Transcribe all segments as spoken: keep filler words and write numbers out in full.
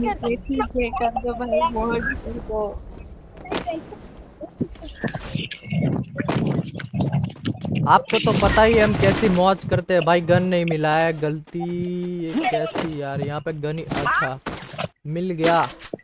नीचे, ठीक है कर दो भाई, मोड कर दो। आपको तो पता ही है हम कैसी मौज करते हैं भाई। गन नहीं मिला है, गलती ये कैसी यार। यहाँ पे गन ही, अच्छा मिल गया।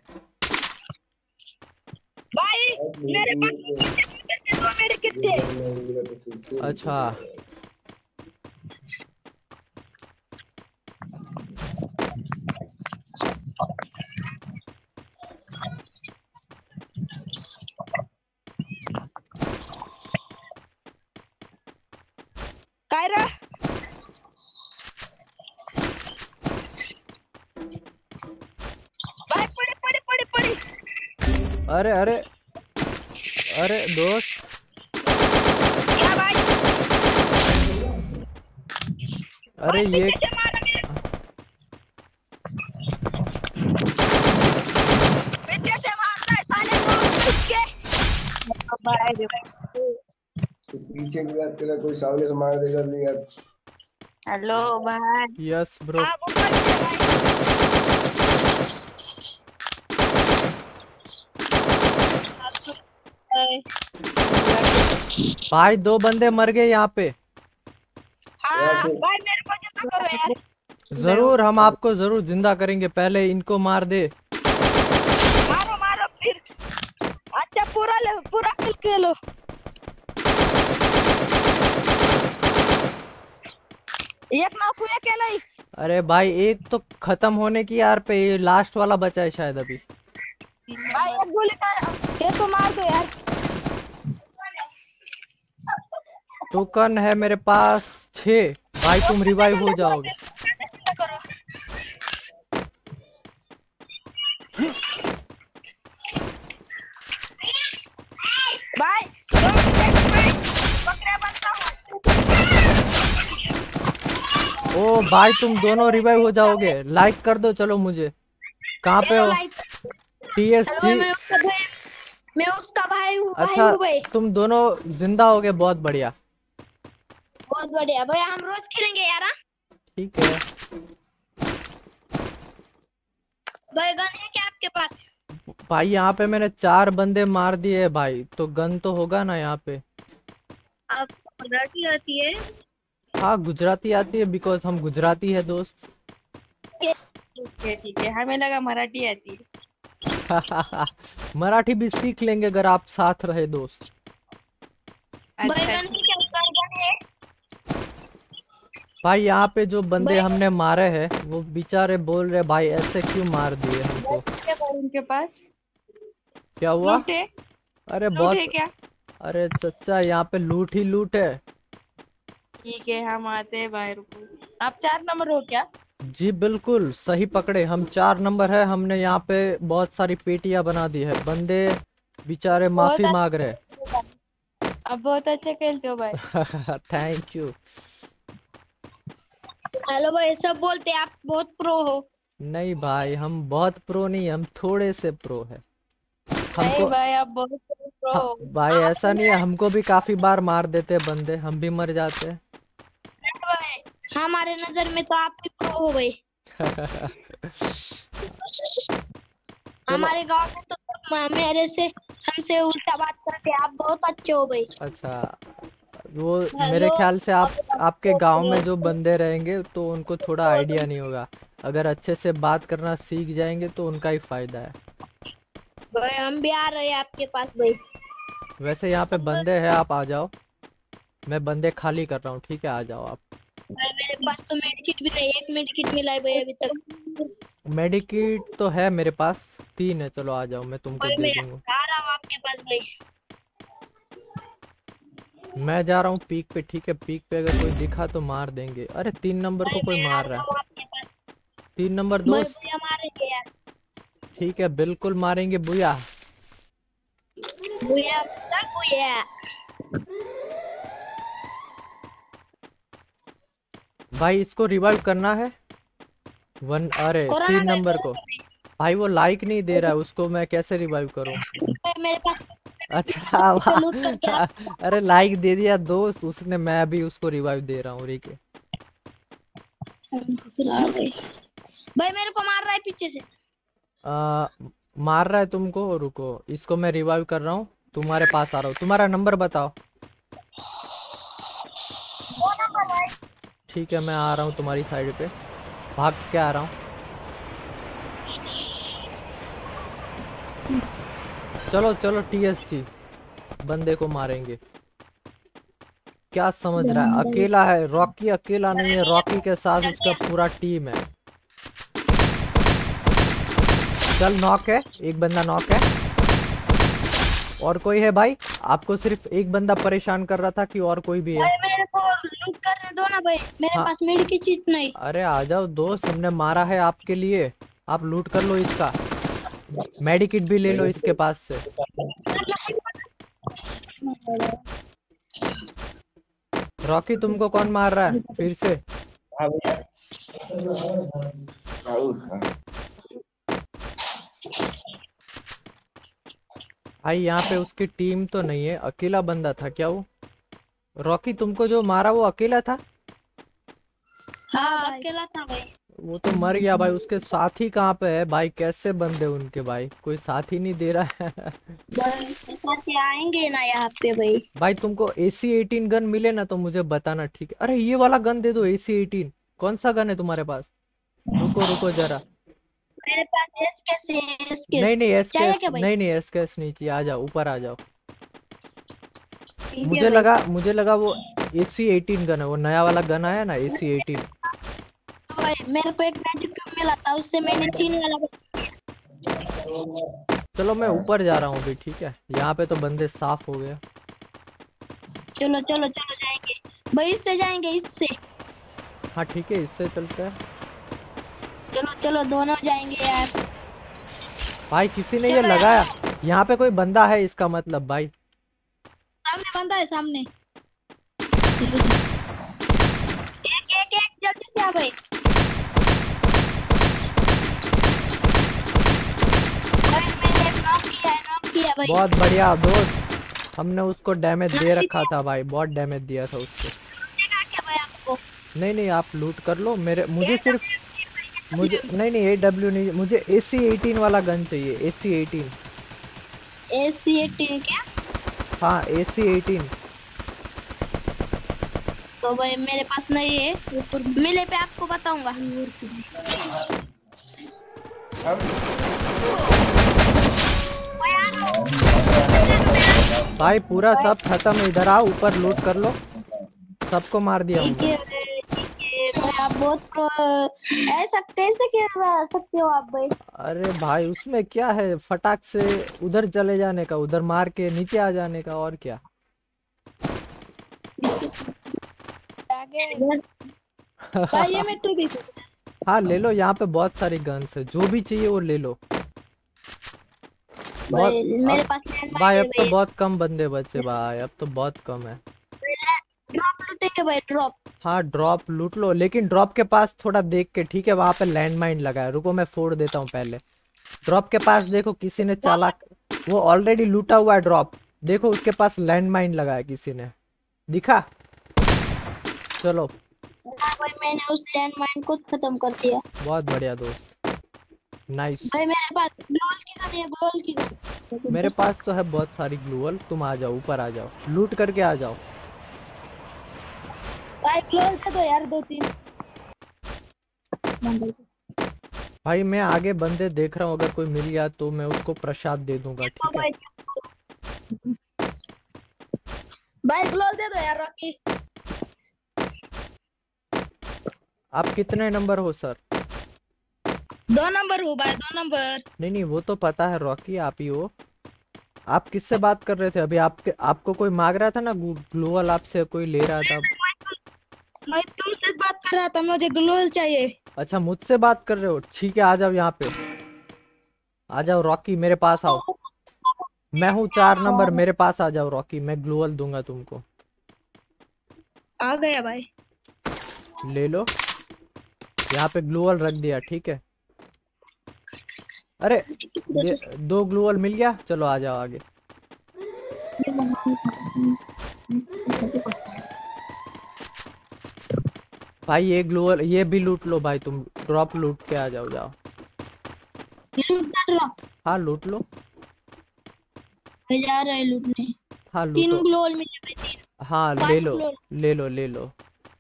भाई मेरे पास दो मेरे कितने। अच्छा कायरा भाई पड़ी पड़ी पड़ी पड़ी। अरे अरे अरे दोस्त, क्या भाई अरे भाई ये पीछे से मारा मेरे, पीछे से मारता है साले को घुस के। भाई तो पीछे की बात करा, कोई सामने से मार देगा नहीं यार। हेलो भाई। Yes bro. आप ऊपर से भाई। भाई दो बंदे मर गए यहाँ पे। हाँ भाई मेरे को जितना करो यार। जरूर, हम आपको जरूर जिंदा करेंगे, पहले इनको मार दे। मारो मारो फिर। अच्छा पूरा ले, पूरा किल के लो। एक नॉक हुआ क्या नहीं। अरे भाई एक तो खत्म होने की यार पे, ये लास्ट वाला बचा है शायद अभी। भाई एक गोली का ये तो मार दो यार। टोकन है मेरे पास छः। भाई तुम रिवाइव हो जाओगे। भाई बकरा बनता हूँ। ओ भाई तुम दोनों रिवाइव हो जाओगे। लाइक कर दो चलो मुझे। कहाँ पे हो? T S G. मैं उसका भाई, मैं उसका भाई हूँ, भाई अच्छा हूँ भाई। तुम दोनों जिंदा हो गए, बहुत बढ़िया। बहुत बढ़िया भाई, हम रोज खेलेंगे यार। हाँ? ठीक है भाई गन है क्या आपके पास? भाई, यहाँ पे मैंने चार बंदे मार दिए भाई, तो गन तो होगा ना यहाँ पे। आपको मराठी आती है? हाँ गुजराती आती है, बिकॉज हम गुजराती है दोस्त। ठीक है ठीक है, हमें लगा मराठी आती है। मराठी भी सीख लेंगे अगर आप साथ रहे दोस्त। अच्छा है। भाई यहाँ पे जो बंदे भाई हमने मारे हैं वो बेचारे बोल रहे भाई ऐसे क्यों मार दिए हमको। क्या भाई उनके पास क्या हुआ? लूट है? अरे लूट बहुत। है क्या? अरे चचा यहाँ पे लूट ही लूट है। ठीक है हम आते हैं भाई, रुको। आप चार नंबर हो क्या? जी बिल्कुल सही पकड़े, हम चार नंबर है। हमने यहाँ पे बहुत सारी पेटियां बना दी है। बंदे बेचारे बहुत माफी मांग रहे अच्छा, आप बहुत अच्छे खेलते हो भाई। हैं। Thank you. हेलो भाई, सब बोलते हैं आप बहुत प्रो हो। नहीं भाई हम बहुत प्रो नहीं, हम थोड़े से प्रो है नहीं हमको। भाई आप बहुत प्रो हाँ, हो। भाई आप ऐसा नहीं है, हमको भी काफी बार मार देते हैं बंदे, हम भी मर जाते हैं। नहीं भाई, हमारे नजर में तो आप ही प्रो हो भाई। चलो हमारे गांव में तो सब मेरे से हमसे उल्टा बात करते हैं। आप बहुत अच्छे हो भाई। अच्छा, वो मेरे हेलो ख्याल से आप आप आपके अच्छे गांव हो में जो बंदे रहेंगे तो उनको थोड़ा आइडिया नहीं होगा। अगर अच्छे से बात करना सीख जाएंगे तो उनका ही फायदा है। भाई, हम भी आ रहे हैं आपके पास भाई। वैसे यहाँ पे बंदे हैं, आप आ जाओ। मैं बंदे खाली कर रहा हूँ, ठीक है आ जाओ आप। भाई मेरे पास तो मेडिकिट भी नहीं, एक मेडिकिट मिला है भाई अभी तक। मेडिकिट तो है मेरे पास, तीन है। चलो आ जाओ, मैं तुमको भाई दे मैं दूंगा। आ रहा हूँ आपके पास भाई। मैं जा रहा हूँ पीक पे, ठीक है। पीक पे अगर कोई दिखा तो मार देंगे। अरे तीन नंबर को भाई कोई मैं आ मार रहा रहा है। हूँ आपके पास। तीन नंबर भाई दोस्त। भैया मारेंगे यार। ठीक है बिल्कुल मारेंगे बुया। भैया मतलब भैया। भाई इसको रिवाइव करना है। वन, अरे कोरोना तीन भाई, नंबर को। कोरोना भाई वो लाइक नहीं दे रहा है, उसको मैं कैसे रिवाइव करूं? भाई मेरे पास अच्छा से लूट करके आप। वाह। अरे लाइक दे दिया दोस्त उसने, मैं भी उसको रिवाइव दे रहा हूँ, ठीक है। भाई भाई मेरे को मार रहा है पीछे से। आ, मार रहा है तुमको, रुको इसको मैं रिवाइव कर रहा हूँ, तुम्हारे पास आ रहा हूँ। तुम्हारा नंबर बताओ। दो नंबर भाई। ठीक है मैं आ रहा हूँ तुम्हारी साइड पे, भाग के आ रहा हूँ। चलो चलो टीएससी, बंदे को मारेंगे। क्या समझ रहा है, अकेला है रॉकी, अकेला नहीं है, रॉकी के साथ उसका पूरा टीम है। चल नॉक है, एक बंदा नॉक है। और कोई है भाई? आपको सिर्फ एक बंदा परेशान कर रहा था कि और कोई भी है? भाई मेरे को लूट करने दो ना भाई, मेरे हाँ पास मेड की चीज नहीं। अरे आ जाओ दोस्त, हमने मारा है आपके लिए, आप लूट कर लो इसका। मेडिकिट भी ले लो इसके पास से। रॉकी तुमको कौन मार रहा है फिर से? हाँ भैया। हाँ, भाई यहाँ पे उसकी टीम तो नहीं है, अकेला बंदा था क्या वो? रॉकी तुमको जो मारा वो अकेला था? हाँ अकेला था भाई। वो तो मर गया भाई, उसके साथी कहाँ पे है भाई? कैसे बंदे उनके भाई, कोई साथ ही नहीं दे रहा है। भाई साथ आएंगे ना यहाँ पे भाई। भाई तुमको ए सी एटीन गन मिले ना तो मुझे बताना, ठीक है? अरे ये वाला गन दे दो, ए सी एटीन। कौन सा गन है तुम्हारे पास? रुको रुको जरा। मेरे पास एसकेस है, नहीं एसकेस नहीं चाहिए एसकेएस क्या भाई? नहीं नहीं एसकेएस नहीं चाहिए, आ जाओ ऊपर आ जाओ। ठीक है मुझे भाई। लगा मुझे लगा वो ए सी एटीन गन है, वो नया वाला गन आया ना ए सी एटीन। भाई मेरे को एक मैजिक क्यूब मिला था, उससे मैंने तीन वाला। चलो मैं ऊपर जा रहा हूँ अभी, ठीक है? यहाँ पे तो बंदे साफ हो गए। चलो चलो चलो जाएंगे भाई, इससे जाएंगे इससे। हाँ ठीक है इससे चलते हैं। चलो चलो दोनों जाएंगे यार। भाई किसी ने ये चलो यार। लगाया, यहाँ पे कोई बंदा है इसका मतलब भाई। सामने बंदा है सामने। एक एक एक जल्दी से आ भाई। भाई मैंने नॉक किया है, नॉक किया भाई। बहुत बढ़िया दोस्त, हमने उसको डैमेज दे रखा था भाई, बहुत डैमेज दिया था उसको। देखा क्या भाई आपको? नहीं नहीं आप लूट कर लो, मेरे मुझे सिर्फ मुझे नहीं नहीं ए डब्ल्यू नहीं, मुझे ए सी एटीन वाला गन चाहिए, ए सी एटीन। ए सी एटीन क्या? हाँ ए सी एटीन। तो भाई मेरे पास नहीं है, मिले पे आपको बताऊंगा। भाई पूरा सब खत्म, इधर आओ ऊपर लूट कर लो, सबको मार दिया ठीक हूँ। है ठीक है भाई, आप बहुत प्रो- ऐसा कैसे खेल सकते हो आप भाई? अरे भाई उसमें क्या है, फटाक से उधर चले जाने का, उधर मार के नीचे आ जाने का, और क्या। भाई ये मैं तो भी हाँ ले लो, यहाँ पे बहुत सारी गन्स है, जो भी चाहिए वो ले लो। बहुत भाई मेरे अब पास लैंडमाइन भाई है अब तो भाई। बहुत कम बंदे बचे भाई, अब तो बहुत कम है। ड्रॉप लूटेंगे भाई, ड्रॉप। हाँ ड्रॉप लूट लो, लेकिन ड्रॉप के पास थोड़ा देख के, ठीक है? वहां पे लैंडमाइन लगा है, रुको मैं फोड़ देता हूँ पहले। ड्रॉप के पास देखो, किसी ने चालाक, वो ऑलरेडी लूटा हुआ है ड्रॉप, देखो उसके पास लैंडमाइन लगा है किसी ने, दिखा? चलो हाँ भाई मैंने उस लैंडमाइन को खत्म कर दिया। बहुत बढ़िया दोस्त, नाइस। भाई मेरे पास ग्लोल की गन है, ग्लोल की गन। मेरे पास तो है बहुत सारी ग्लूअल, तुम आ जाओ ऊपर आ जाओ, लूट करके आ जाओ। भाई ग्लोल दे दो यार, दो तीन। भाई मैं आगे बंदे देख रहा हूँ, अगर कोई मिल गया तो मैं उसको प्रसाद दे दूंगा, देखो ठीक है? भाई, भाई ग्लोल दे दो यार रॉकी। आप कितने नंबर हो सर? दो नंबर हो भाई, दो नंबर। नहीं नहीं वो तो पता है रॉकी, आप ही हो। आप किससे बात कर रहे थे अभी? आपके आपको कोई मांग रहा था ना ग्लोअल, आपसे कोई ले रहा था। मैं तुमसे बात कर रहा था, मुझे ग्लोल चाहिए। अच्छा मुझसे बात कर रहे हो, ठीक है आ जाओ यहाँ पे, आ जाओ रॉकी मेरे पास आओ, मैं हूँ चार नंबर, मेरे पास आ जाओ रॉकी, मैं ग्लोअल दूंगा तुमको। आ गया भाई। ले लो, यहाँ पे ग्लोअल रख दिया, ठीक है? अरे दे, दो ग्लोअल मिल गया, चलो आ जाओ आगे। भाई ये ग्लोअल ये भी लूट लो भाई, तुम ड्रॉप लूट के आ जाओ, जाओ। लूट डाल रहा हाँ लूट लो। भाई, जा रहा है लूटने। हाँ तीन लूटो। ग्लोल मिले भाई, तीन हाँ ले पांच लो ग्लोल। ले लो ले लो।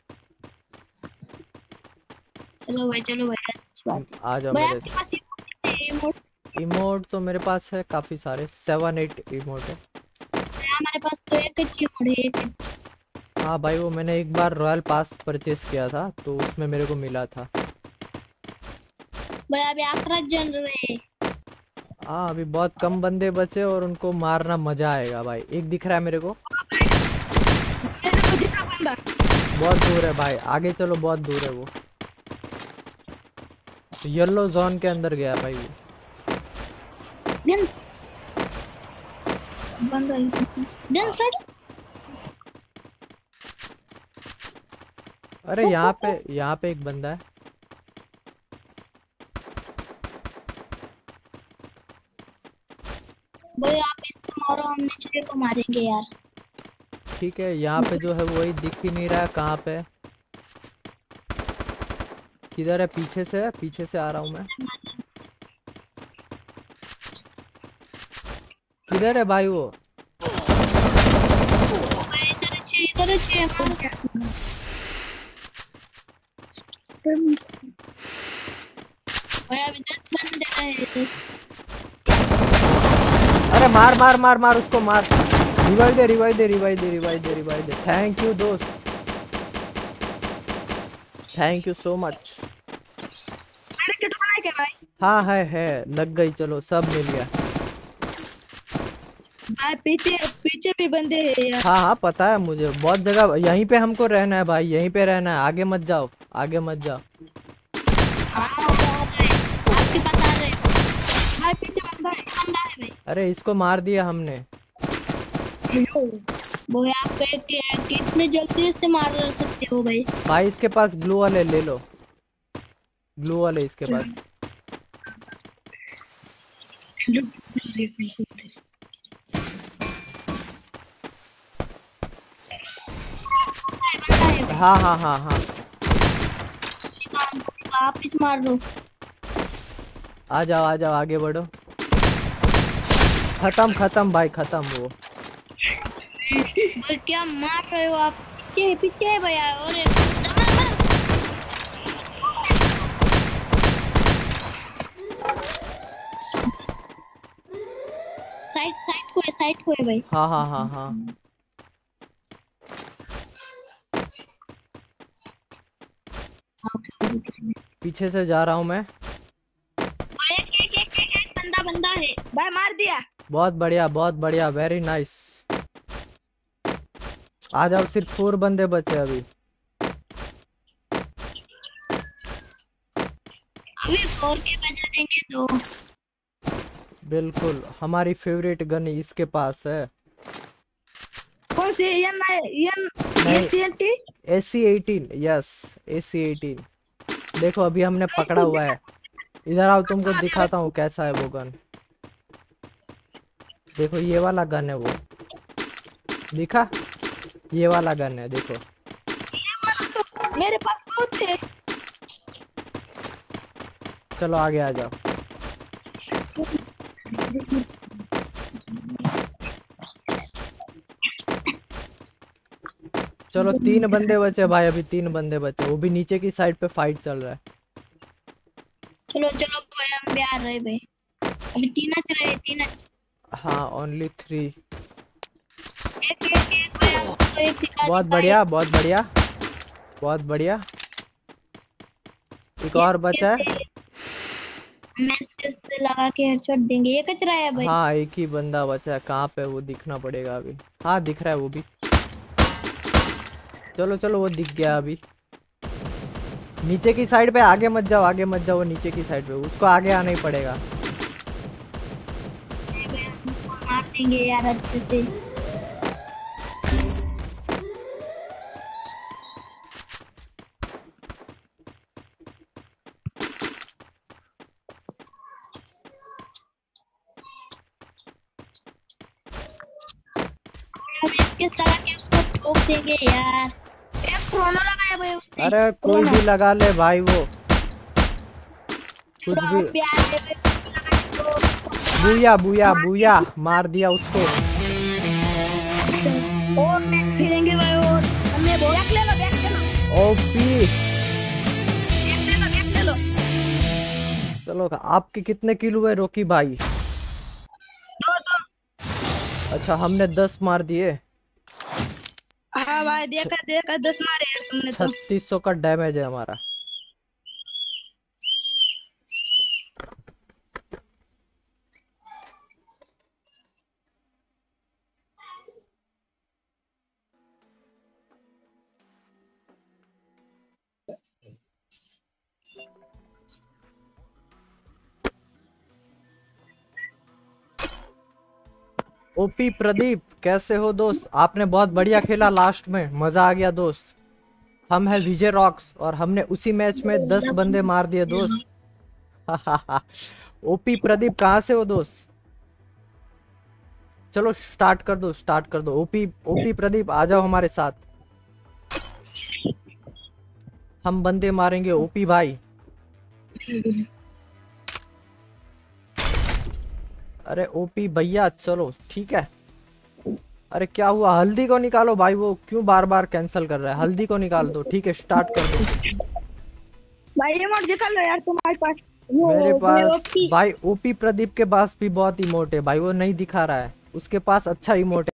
चलो भाई, चलो भाई, अच्छी म, बात है। आ जाओ भाई मेरे आपके पास ये इमोट है? इमोट तो मेरे पास है काफी सारे, सेवन एट इमोट है। हमारे पास तो एक ही इमोट है, एक ही। हाँ भाई वो मैंने एक बार रॉयल पास परचेस किया था तो उसमें मेरे को मिला था। भाई अभी आखिरत जल रहे हैं। हाँ अभी बहुत कम बंदे बचे और उनको मारना मजा आएगा भाई। एक दिख रहा है मेरे को, मेरे को दिखा बंदा। बहुत दूर है भाई, आगे चलो, बहुत दूर है वो। येलो जोन के अंदर गया भाई वो। गन बंदा गन सड़। अरे यहाँ पे यहाँ पे एक बंदा है। भाई आप इसको मारो, हम निचले को मारेंगे यार। ठीक है यहाँ पे जो है वही दिख ही नहीं रहा है, कहाँ पे है? किधर है? पीछे से है, पीछे से आ रहा हूँ मैं। किधर है भाई वो? भाई इधर अच्छे, इधर अच्छे मारो। भाई अभी दस बंदे रहे। अरे मार मार मार मार उसको, मार। रिवाइव दे रिवाइव दे रिवाइव दे रिवाइव दे रिवाइव दे। थैंक यू दोस्त, थैंक यू सो मच। मैंने किट बनाया क्या भाई? हाँ है है लग गई, चलो सब मिल गया। भाई पीछे पीछे भी बंदे हैं यार। हाँ हाँ पता है मुझे, बहुत जगह यहीं पे हमको रहना है भाई, यहीं पे रहना है, आगे मत जाओ, आगे मत जाओ। हाँ, आ रहे हैं। आपके पास आ रहे हैं। भाई पीछे बंदा है। बंदा है भाई। अरे इसको मार दिया हमने। भाई आप एक- एक- कितने जल्दी से मार सकते हो भाई? भाई इसके पास ग्लू वाले ले लो, ग्लू वाले इसके पास। बंदा है भाई। हाँ हाँ हाँ हाँ आप इस मार दो। आ जाओ आ जाओ, आगे बढ़ो। खत्म खत्म भाई, खत्म वो। भाई क्या मार रहे हो आप? पीछे पीछे है भैया। और एक मार, मार। साइड साइड को है, साइड को है भाई। हाँ हाँ हाँ हाँ पीछे से जा रहा हूँ मैं। भाई एक एक एक एक एक बंदा बंदा है। भाई मार दिया। बहुत बढ़िया बहुत बढ़िया, वेरी नाइस। आ जाओ, सिर्फ फोर बंदे बचे अभी। अभी फोर के बजा देंगे तो। बिल्कुल, हमारी फेवरेट गन इसके पास है। कौन सी? एम एम नहीं। एसीएनटी? A C eighteen, yes A C eighteen. देखो अभी हमने पकड़ा हुआ है। इधर आओ, तुमको दिखाता हूँ कैसा है वो गन। देखो ये वाला गन है वो, दिखा? ये वाला गन है देखो। तो मेरे पास बहुत थे। चलो आगे आ जाओ। चलो तीन बंदे बचे भाई, अभी तीन बंदे बचे, वो भी नीचे की साइड पे फाइट चल रहा है। चलो चलो भाई, हम भी आ रहे भाई। अभी तीन अच रहे, तीन अच। हाँ ओनली थ्री। एक एक एक भाई, आपको एक दिखा बहुत दिखा बढ़िया बहुत बढ़िया बहुत बढ़िया। एक और बचा है। मैं इससे लगा के हेडशॉट देंगे। एक अच रहा है भाई। हाँ एक ही बंदा बचा है, कहाँ पे वो दिखना पड़ेगा अभी। हाँ दिख रहा है वो भी। चलो चलो वो दिख गया अभी। नीचे की साइड पे, आगे मत जाओ आगे मत जाओ, वो नीचे की साइड पे, उसको आगे आना ही पड़ेगा। मार देंगे यार अच्छे से। हम इसके साथ के उसको ठोक देंगे यार। एक क्रोनो लगाया भाई उसने। अरे कोई भी लगा ले भाई, वो कुछ चलो भी। हम भी आ रहे हैं। बुया बुया बुया मार दिया उसको। और मैच खेलेंगे भाई। और हमने बहुत बैक ले लो बैक ले लो ओपी। बैक ले लो बैक ले लो। चलो आपके कितने किल हुए रोकी भाई? दो दो। अच्छा हमने दस मार दिए। हाँ भाई देखा देखा दस मारे यार तुमने तो। छत्तीस सौ का डैमेज है हमारा। ओपी प्रदीप कैसे हो दोस्त? आपने बहुत बढ़िया खेला लास्ट में, मजा आ गया दोस्त। हम है विजय रॉक्स और हमने उसी मैच में दस बंदे मार दिए दोस्त। ओपी प्रदीप कहाँ से हो दोस्त? चलो स्टार्ट कर दो स्टार्ट कर दो। ओपी ओपी प्रदीप आ जाओ हमारे साथ, हम बंदे मारेंगे ओपी भाई। अरे ओपी भैया चलो ठीक है। अरे क्या हुआ? हल्दी को निकालो भाई, वो क्यों बार बार कैंसिल कर रहा है? हल्दी को निकाल दो। ठीक है स्टार्ट कर दो। भाई इमोट दिखा लो यार तुम्हारे पास। वो- मेरे वो पास ओपी। भाई ओपी प्रदीप के पास भी बहुत इमोट है भाई, वो नहीं दिखा रहा है। उसके पास अच्छा इमोट है।